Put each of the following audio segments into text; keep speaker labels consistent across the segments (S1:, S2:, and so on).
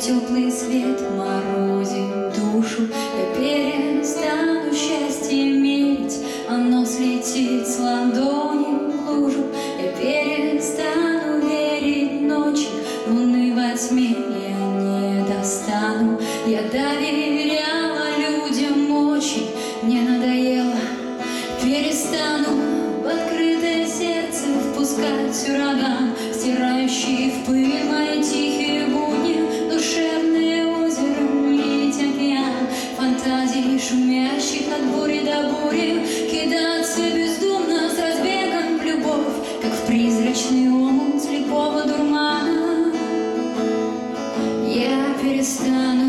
S1: теплый свет морозит душу. Я перестану счастье мерить, оно слетит с ладони в лужу. Я перестану верить ночи, луны во тьме я не достану. Я доверяла людям очень, мне надоело. Перестану в открытое сердце впускать ураган, стирающий в пыль мои тихие будни, душевное озеро, лить океан, фантазий шумящих от бури до бури, кидаться бездумно с разбегом в любовь, как в призрачный омут слепого дурмана. Я перестану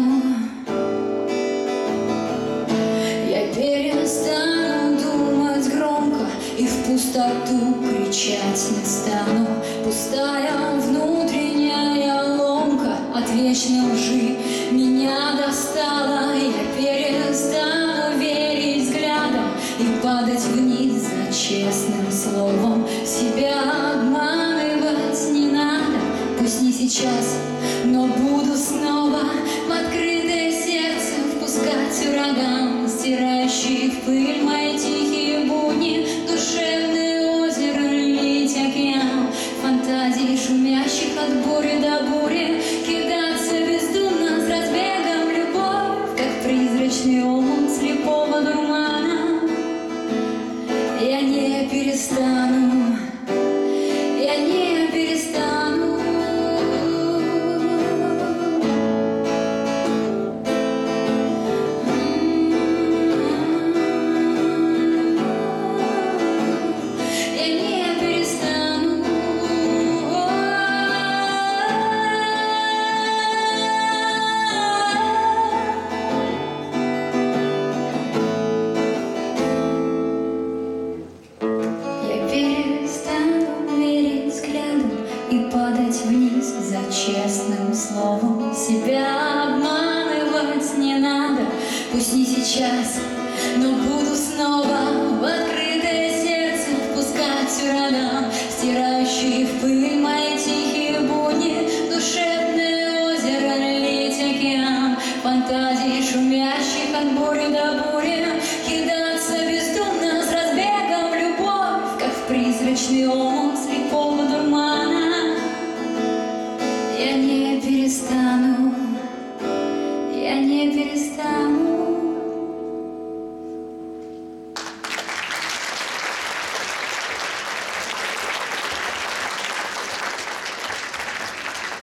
S1: думать громко и в пустоту кричать не стану. Пустая внутренняя ломка от вечной лжи меня достала. Я перестану верить взглядом и падать вниз за честным словом. Себя обманывать не надо, пусть не сейчас, но буду снова в открытое сердце впускать ураган, стирающий в пыль мои тихие будни, душевное озеро, лить океан, фантазий шумящих от бури до бури, кидаться бездумно с разбегом в любовь, как призрачный омут слепого дурмана. Я не перестану, я не перестану. И падать вниз за честным словом. Себя обманывать не надо, пусть не сейчас, но буду снова